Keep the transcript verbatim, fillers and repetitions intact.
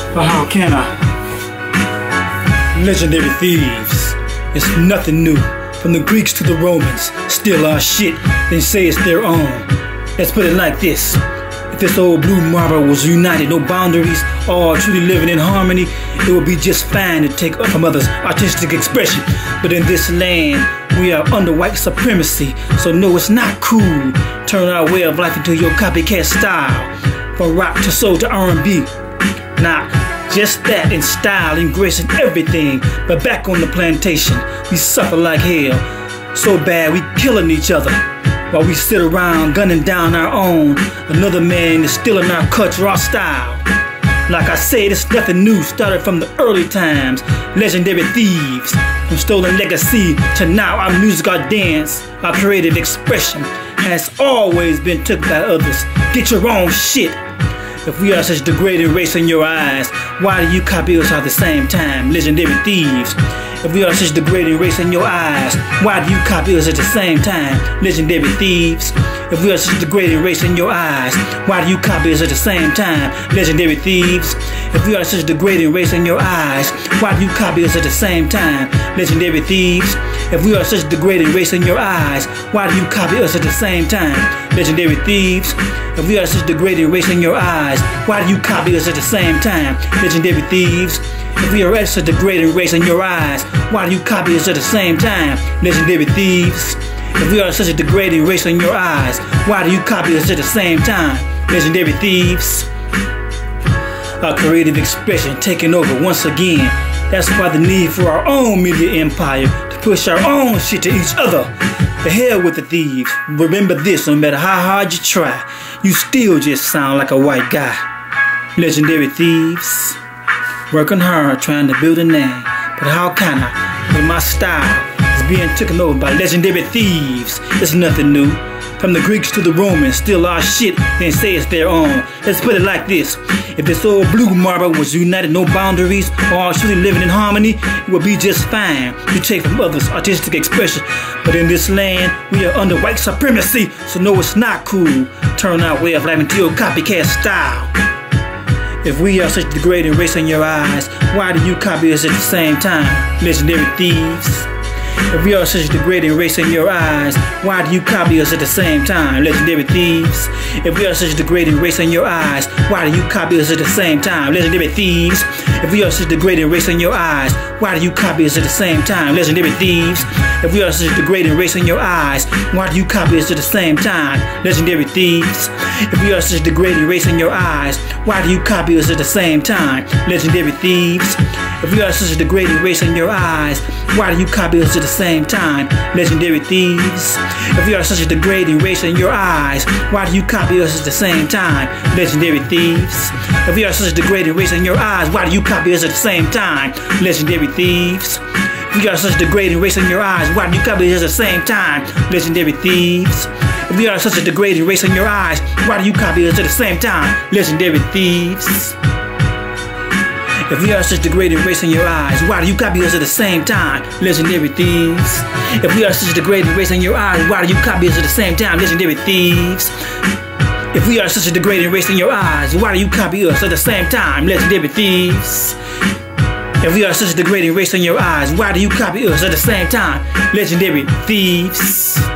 But how can I? Legendary thieves. It's nothing new. From the Greeks to the Romans, steal our shit, then say it's their own. Let's put it like this. If this old blue marble was united, no boundaries, all truly living in harmony, it would be just fine to take up from others' artistic expression. But in this land, we are under white supremacy, so no, it's not cool. Turn our way of life into your copycat style. From rock to soul to R and B. Nah, just that in style, in grace and everything. But back on the plantation, we suffer like hell. So bad we killing each other. While we sit around gunning down our own. Another man is stealing our cuts, raw style. Like I said, it's nothing new, started from the early times. Legendary thieves, from stolen legacy to now our music, our dance, our creative expression has always been took by others. Get your own shit. If we are such degrading race in your eyes, why do you copy us at the same time? Legendary thieves. If we are such degrading race in your eyes, why do you copy us at the same time? Legendary thieves. If we are such degrading race in your eyes, why do you copy us at the same time? Legendary thieves. If we are such degrading race in your eyes, why do you copy us at the same time? Legendary thieves. If we are such degrading race in your eyes, why do you copy us at the same time? Legendary thieves. If we are such degrading race in your eyes, why do you copy us at the same time? Legendary thieves. If we are such degrading race in your eyes, why do you copy us at the same time? Legendary thieves. If we are such a degrading race in your eyes, why do you copy us at the same time? Legendary thieves. Our creative expression taking over once again. That's why the need for our own media empire to push our own shit to each other. The hell with the thieves. Remember this, no matter how hard you try, you still just sound like a white guy. Legendary thieves. Working hard trying to build a name, but how can I when my style is being taken over by legendary thieves? It's nothing new. From the Greeks to the Romans, steal our shit and say it's their own. Let's put it like this. If this old blue marble was united, no boundaries, all truly living in harmony, it would be just fine. You take from others' artistic expression. But in this land, we are under white supremacy, so no, it's not cool. Turn our way of life into your copycat style. If we are such a degrading race in your eyes, why do you copy us at the same time? Legendary thieves. If we are such a degrading race in your eyes, why do you copy us at the same time? Legendary thieves. If we are such a degrading race in your eyes, why do you copy us at the same time? Legendary thieves. If we are such a degrading race in your eyes, why do you copy us at the same time? Legendary thieves. If we are such a degrading race in your eyes, why do you copy us at the same time? Legendary thieves. If we are such a degrading race in your eyes, why do you copy us at the same time? Legendary thieves. If we are such a degrading race in your eyes, why do you copy us at the same time? Legendary thieves. If we are such a degrading race in your eyes, why do you copy us at the same time? Legendary thieves. If we are such a degrading race in your eyes, why do you copy us at the same time? Legendary thieves. If we are such a degrading race in your eyes, why do you copy us at the same time? Legendary thieves. If we are such a degrading race in your eyes, why do you copy us at the same time? Legendary thieves. If we are such a degrading race in your eyes, why do you copy us at the same time? Legendary thieves. If we are such a degrading race in your eyes, why do you copy us at the same time? Legendary thieves. If we are such a degrading race in your eyes, why do you copy us at the same time? Legendary thieves. If we are such a degrading race in your eyes, why do you copy us at the same time? Legendary thieves.